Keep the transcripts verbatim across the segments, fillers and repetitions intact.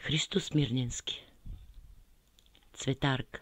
Христо Смирненски. Цветарка.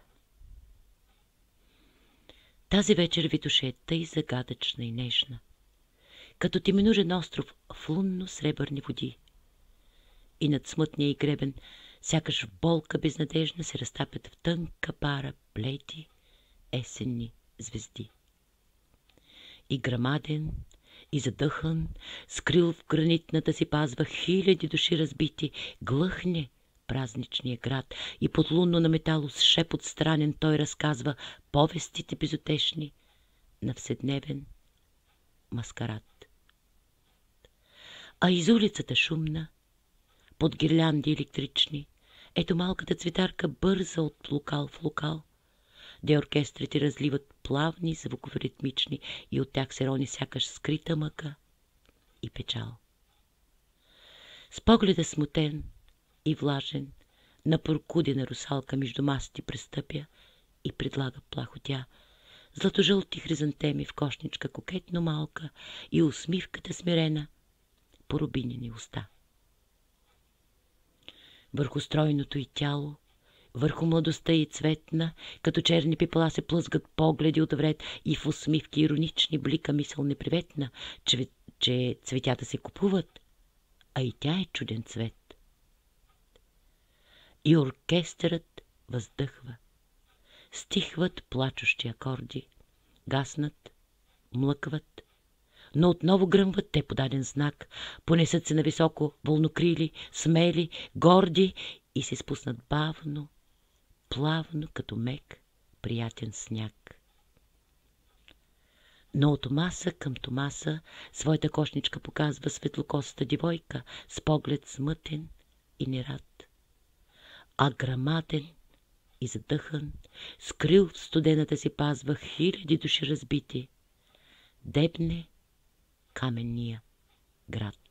Тази вечер Витоша е тъй загадъчна и нежна, като теменужен остров в лунно-сребърни води. И над смътния и гребен, сякаш в болка безнадежна, се разтапят в тънка пара бледи есенни звезди. И грамаден, и задъхан, скрил в гранитната си пазва хиляди души разбити, глъхне празничния град и под лунно на метало с шепот странен той разказва повестите безутешни на вседневен маскарад. А из улицата шумна, под гирлянди електрични, ето малката цветарка бърза от локал в локал, де оркестрите разливат плавни звукове ритмични и от тях се рони сякаш скрита мъка и печал. С погледа смутен и влажен на прокудена русалка между масти престъпя и предлага плахо тя златожълти хризантеми в кошничка кокетно малка и усмивката смирена по рубинени уста. Върху стройното й тяло, върху младостта и цветна, като черни пепела се плъзгат погледи от вред и в усмивки иронични блика мисъл неприветна, че, че цветята се купуват, а и тя е чуден цвет. И оркестърът въздъхва. Стихват плачущи акорди, гаснат, млъкват, но отново гръмват те подаден знак, понесат се нависоко вълнокрили, смели, горди и се спуснат бавно, плавно, като мек, приятен сняг. Но от Томаса към Томаса своята кошничка показва светлокосата девойка с поглед смътен и нерад. А грамаден и задъхан, скрил в студената си пазва хиляди души разбити, дебне каменния град.